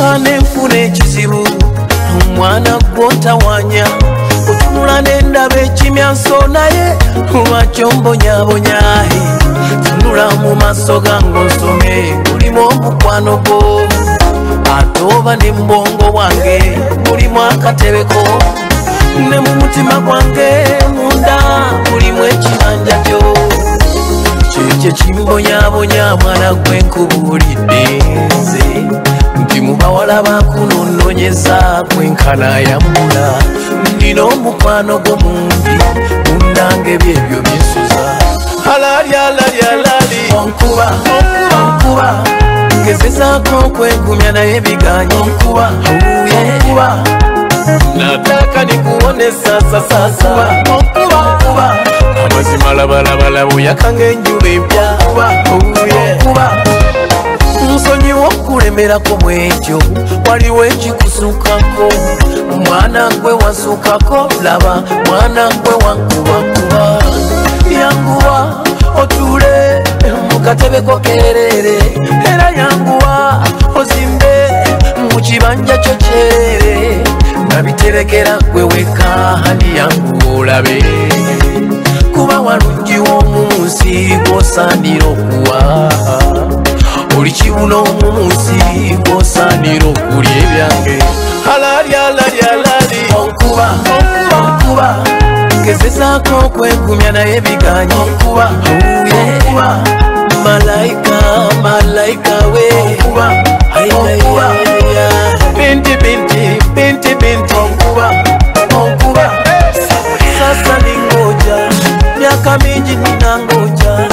Nsinkane nfuna ekizibu omwana gw'otawanya otunula n'endaba ekimyanso naye lwaki ombonyabonya tunula mu maaso gange onsome mulimu omukwano gwo ate oba ne mbongo bwange mulimu akatebeko ne mu mutima gwange munda mulimu ekibanja kyo kyekyo kimbonyabonya mwana gwenkubuulidde nze nti mu bawala bakunononyeza kwenkana yambula nina omukwano gwo mungi mundange byebyo byensuza alali onkuba ngezezaako kwegumya naye biganya onkuba nataka nikuonesa sasa onkuba amazima labalabala buyakanga enjuba empya nsonyiwa okulemerako mwekyo waliwo ekikusukako mwana gwe wasukako laba mwana gwe wankubakuba yanguwa otule mu katebeko kerere era yanguwa ozimbe mu kibanja kyo kyerere nabiterekera gwe weka hani yanguwa olabe kuba walungi w'omunsi gw'osaanira okuwa oli kibuno omunsi gw'osaanira okulya ebyange alali onkuba ngezezaako okwegumya naye biganya onkuba malayika we binti onkuba sasa ningoja miaka mingi ninangoja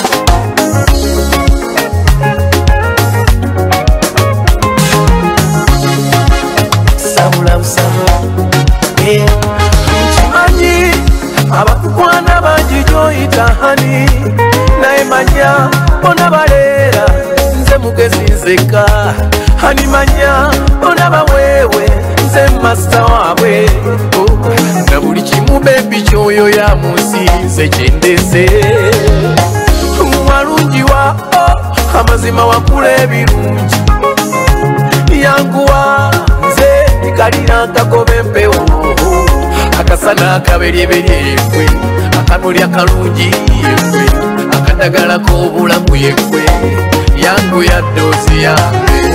nkimanyi abakukwana bangi gyoyita hani naye manya bona baleera nze mugezi nzeka hani manya bona baweewe nze masta waabwe na buli kimu bebi kyoyo ya munsi nze kyendese walungiwa amazima wakula ebirungi yanguwa nze kalina akagoba empewo akasana akaberyeberi yekwe akanuli akalungi yekwe akadagala k'obulamu yekwe yangu ya ddoozi yange